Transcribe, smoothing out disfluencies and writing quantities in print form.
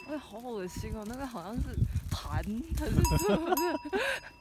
哎，好恶心哦！那个好像是痰还是什么的。